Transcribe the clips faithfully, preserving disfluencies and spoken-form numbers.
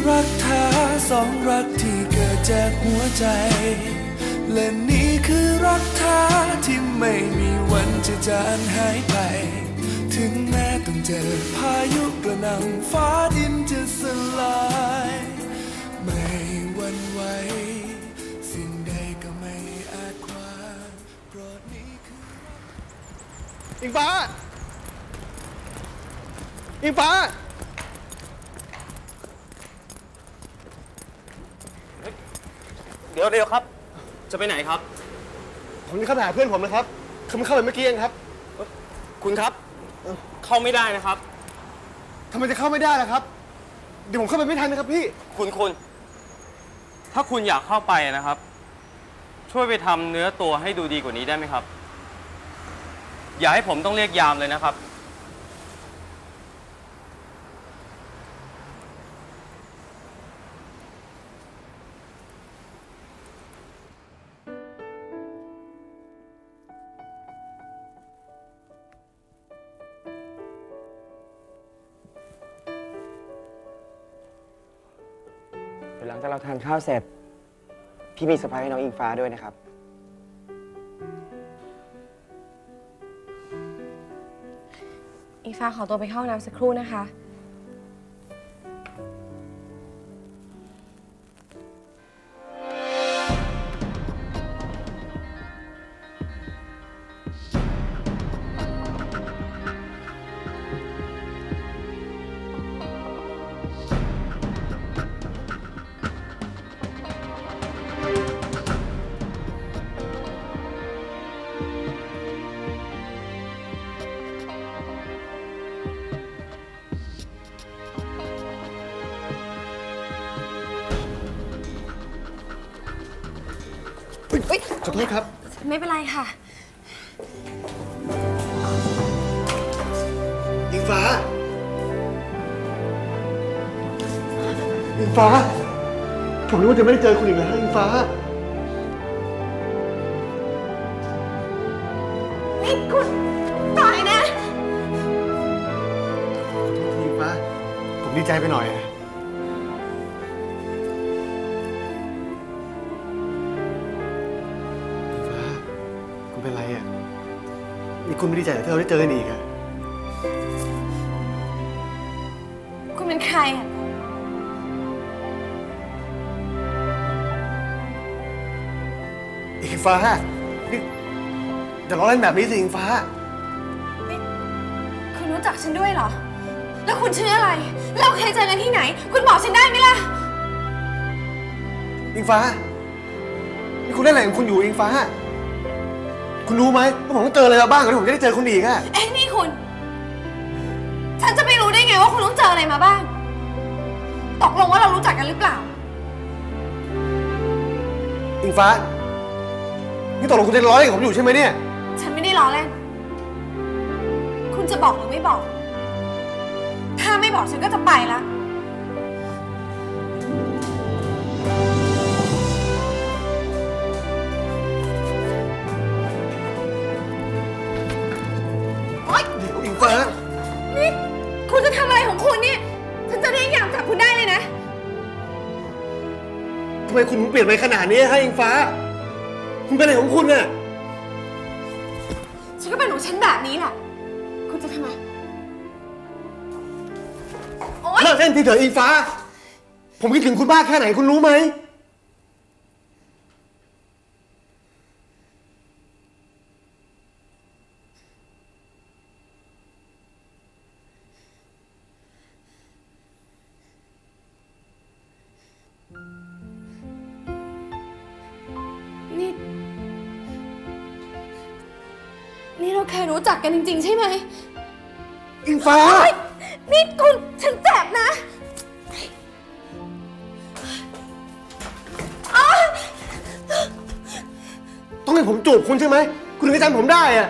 รักแท้สองรักที่เกิดจากหัวใจและนี่คือรักแท้ที่ไม่มีวันจะจางหายไปถึงแม้ต้องเจอพายุกระหน่ำฟ้าดินจะสลายไม่หวั่นไหวสิ่งใดก็ไม่อาจขวางโปรดนี้คืออิงฟ้าอิงฟ้าเดี๋ยวเดี๋ยวครับจะไปไหนครับผมจะเข้าไปหาเพื่อนผมนะครับเขาเข้าไปเมื่อกี้เองครับคุณครับเข้าไม่ได้นะครับทำไมจะเข้าไม่ได้ล่ะครับเดี๋ยวผมเข้าไปไม่ทันนะครับพี่คุณคุณถ้าคุณอยากเข้าไปนะครับช่วยไปทำเนื้อตัวให้ดูดีกว่านี้ได้ไหมครับอย่าให้ผมต้องเรียกยามเลยนะครับหลังจากเราทานข้าวเสร็จพี่มีเซอร์ไพรส์ให้น้องอิงฟ้าด้วยนะครับอิงฟ้าขอตัวไปเข้าน้ำสักครู่นะคะขอโทษครับไม่เป็นไรค่ะอิงฟ้าอิงฟ้าผมรู้ว่าจะไม่ได้เจอคุณอีกแล้วอิงฟ้านี่คุณตายนะขอโทษทีอิงฟ้าผมดีใจไปหน่อยเป็นไรอ่ะนี่คุณไม่ดีใจที่เราได้เจอกันอีกอ่ะคุณเป็นใครอ่ะอิงฟ้านี่จะล้อเล่นแบบนี้สิอิงฟ้านี่คุณรู้จักฉันด้วยเหรอแล้วคุณชื่ออะไรเราเคยเจอกันที่ไหนคุณบอกฉันได้ไหมล่ะอิงฟ้านี่คุณได้อะไรของคุณอยู่อิงฟ้าคุณรู้ไหมว่าผมต้องเจออะไรมาบ้างก่อนที่ผมจะได้เจอคุณอีกอะเอ้นี่คุณฉันจะไม่รู้ได้ไงว่าคุณต้องเจออะไรมาบ้างตกลงว่าเรารู้จักกันหรือเปล่าอิงฟ้านี่ตกลงคุณจะล้อเล่นกับผมอยู่ใช่ไหมเนี่ยฉันไม่ได้ล้อเล่นคุณจะบอกหรือไม่บอกถ้าไม่บอกฉันก็จะไปละนี่คุณจะทำอะไรของคุณเนี่ยฉันจะเรียกยามจับคุณได้เลยนะทำไมคุณเปลี่ยนไปขนาดนี้ให้อิงฟ้าคุณเป็นอะไรของคุณน่ะฉันก็เป็นของฉันแบบนี้แหละคุณจะทำไมเลิกเล่นทีเถอะอิงฟ้าผมคิดถึงคุณมากแค่ไหนคุณรู้ไหมนี่นี่เราเคยรู้จักกันจริงๆใช่ไหมอิงฟ้านี่คุณฉันเจ็บนะต้องให้ผมจูบคุณใช่ไหมคุณถึงจะจำผมได้อะ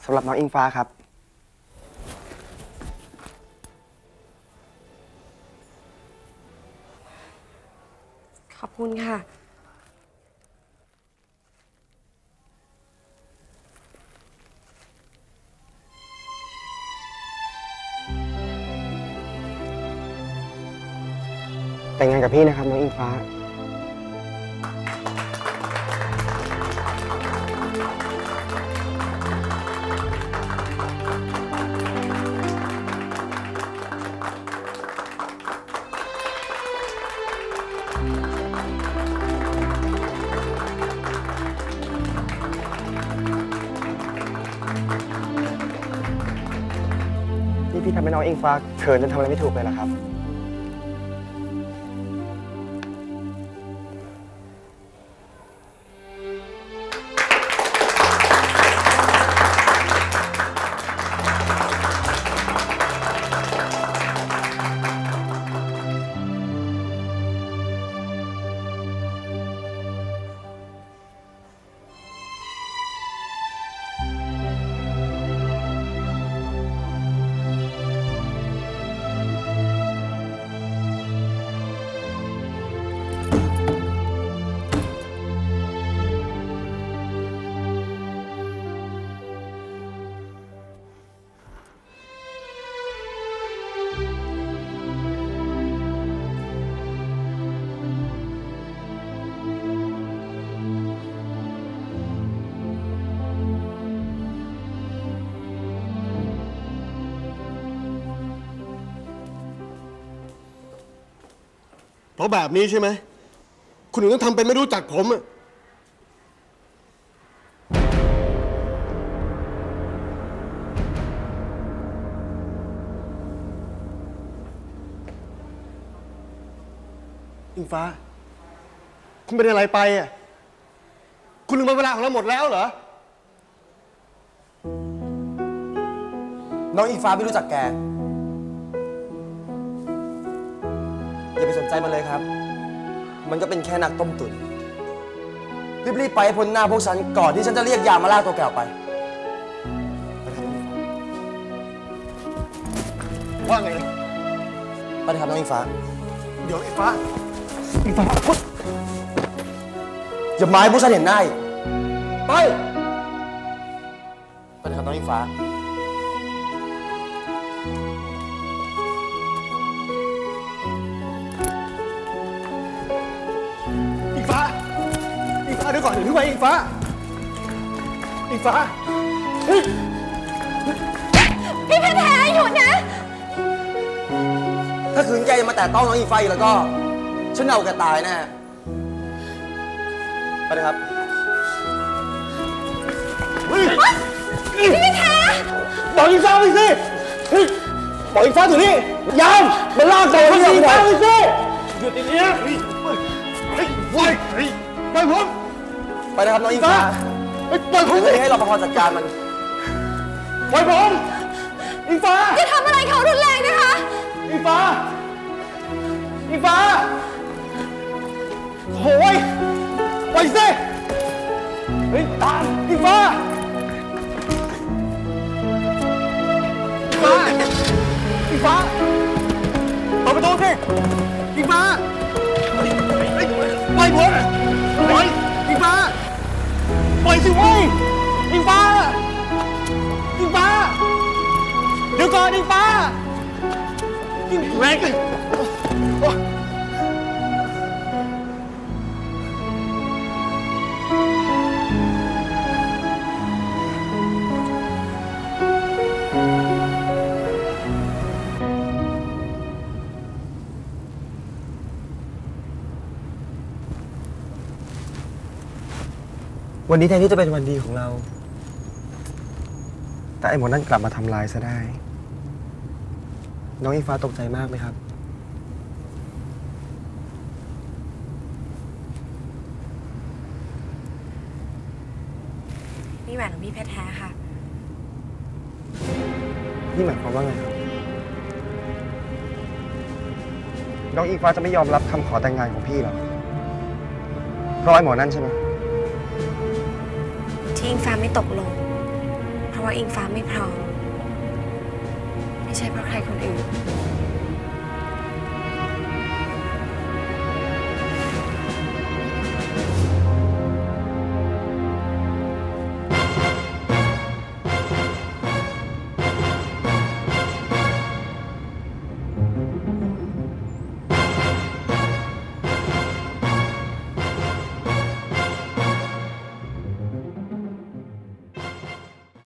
สำหรับน้องอิงฟ้าครับขอบคุณค่ะแต่งงานกับพี่นะครับน้องอิงฟ้านี่พี่ทำให้น้องอิงฟ้าเขินจนทำอะไรไม่ถูกเลยเหรอครับเพราะแบบนี้ใช่ไหมคุณถึงต้องทำเป็นไม่รู้จักผมอะอิงฟ้าคุณเป็นอะไรไปอ่ะคุณลืมเวลาของเราหมดแล้วเหรอน้องอิงฟ้าไม่รู้จักแกอย่าไปสนใจมันเลยครับมันก็เป็นแค่นักต้มตุ๋นรีบๆไปพ้นหน้าพวกฉันก่อนที่ฉันจะเรียกยามมาลากตัวแกออกไปว่าไงไปเลยครับน้องอิงฟ้าเดี๋ยวอิงฟ้าอิงฟ้าอย่าหมายพวกฉันเห็นหน้าไปไปเลยครับน้องอิงฟ้าอิงฟ้าอิงฟ้าเดี๋ยวก่อนเดี๋ยวพี่ไว้อิงฟ้าอิงฟ้าพี่แท้ๆหยุดนะถ้าคืนแกยังมาแตะต้องน้องอิงฟ้าอีกแล้วก็ฉันเอาแกตายแน่ไปเลยครับพี่แท้บอกอิงฟ้าไปสิบอกอิงฟ้าอยู่นี่ยามมันลากตัวอิงฟ้าไปสิหยุดอย่างนี้ไปไปผมไปนะครับน้องอิงฟ้าปล่อยผมสิให้รปภจัดการมันปล่อยผมอิงฟ้าอย่าทำอะไรเขารุนแรงนะคะอิงฟ้าอิงฟ้าโอ้ยปล่อยสิเฮ้ยตามอิงฟ้าอิงฟ้าอิงฟ้าเปิดประตูสิอิงฟ้าปล่อยผมปล่อยอิงฟ้าปล่อยสิเว้ยอิงฟ้าอิงฟ้าเดี๋ยวก่อนอิงฟ้าอิงแรงเลยวันนี้แทนที่จะเป็นวันดีของเราแต่ไอ้หมอนั่นกลับมาทำลายซะได้น้องอิงฟ้าตกใจมากไหมครับนี่แหวนของพี่แท้ๆค่ะนี่หมายความว่าไงครับน้องอิงฟ้าจะไม่ยอมรับคำขอแต่งงานของพี่หรอเพราะไอ้หมอนั่นใช่ไหมที่อิงฟ้าไม่ตกลงเพราะราะว่าอิงฟ้าไม่พร้อมไม่ใช่เพราะใครคนอื่น